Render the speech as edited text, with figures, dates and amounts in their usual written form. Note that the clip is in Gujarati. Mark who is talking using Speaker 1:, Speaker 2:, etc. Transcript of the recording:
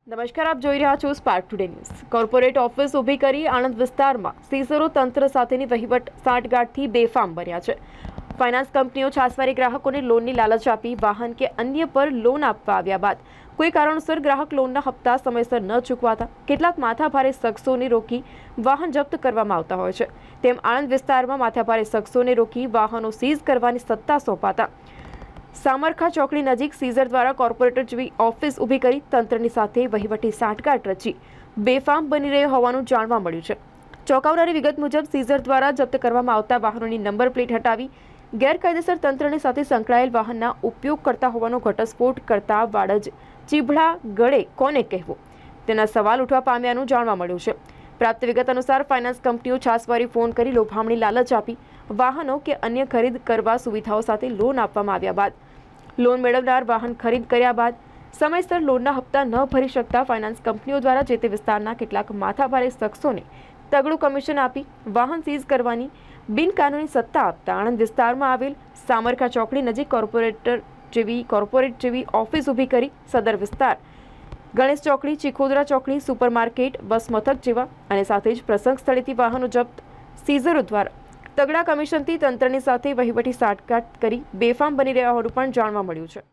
Speaker 1: નમસ્કાર, આપ જોઈ રહ્યા છો Spark Today News. Corporate office ઊભી કરી આણંદ વિસ્તારમાં સીઝરો તંત્ર સાથેની વહીવટ સાંઠગાંઠથી બેફામ બન્યા છે। ફાઇનાન્સ કંપનીઓ છાસવારે ગ્રાહકોને લોનની લાલચ આપી વાહન કે અન્ય પર લોન આપવા આવ્યા બાદ કોઈ કારણોસર ગ્રાહક લોનના હપ્તા સમયસર ન ચૂકવાતા કેટલાક માથાભારે શખ્સોને રોકી વાહન જપ્ત કરવામાં આવતા હોય છે। તેમ આણંદ વિસ્તારમાં માથાભારે શખ્સોને રોકી વાહનો સીઝ કરવાની સત્તા સોંપાતા સામરખા ચોકડી નજીક સીઝર દ્વારા કોર્પોરેટર જેવી ઓફિસ ઊભી કરી તંત્રની સાથે વહીવટી સાંઠગાંઠ રચી બેફામ બની રહ્યો હોવાનું જાણવા મળ્યું છે। ચોંકાવનારી વિગત મુજબ સીઝર દ્વારા જપ્ત કરવામાં આવતા વાહનોની નંબર પ્લેટ હટાવી ગેરકાયદેસર તંત્રની સાથે સંકળાયેલ વાહનના ઉપયોગ કરતા હોવાનો ઘટસ્ફોટ કરતા વાડજ ચીભડા ગળે કોને કહેવું તેના સવાલ ઉઠવા પામ્યાનું જાણવા મળ્યું છે। પ્રાપ્ત વિગત અનુસાર ફાઇનાન્સ કંપનીઓ છાસવારે ફોન કરી લોભામણી લાલચ આપી વાહનો કે અન્ય ખરીદ કરવા સુવિધાઓ સાથે લોન આપવામાં આવ્યા બાદ લોન મેળવનાર વાહન ખરીદ કર્યા બાદ સમયસર લોનના હપ્તા ન ભરી શકતા ફાઇનાન્સ કંપનીઓ દ્વારા જે તે વિસ્તારના કેટલાક માથાભારે શખ્સોને તગડું કમિશન આપી વાહન સીઝ કરવાની બિનકાનૂની સત્તા આપતા આણંદ વિસ્તારમાં આવેલ સામરખા ચોકડી નજીક કોર્પોરેટ જેવી ઓફિસ ઊભી કરી સદર વિસ્તાર ગણેશ ચોકડી, ચીખોદરા ચોકડી, સુપરમાર્કેટ, બસ મથક જેવા અને સાથે જ પ્રસંગ સ્થળેથી વાહનો જપ્ત સીઝરો દ્વારા તગડા કમિશનથી તંત્રની સાથે વહીવટી સાંઠગાંઠ કરી બેફામ બની રહ્યા હોવાનું પણ જાણવા મળ્યું છે।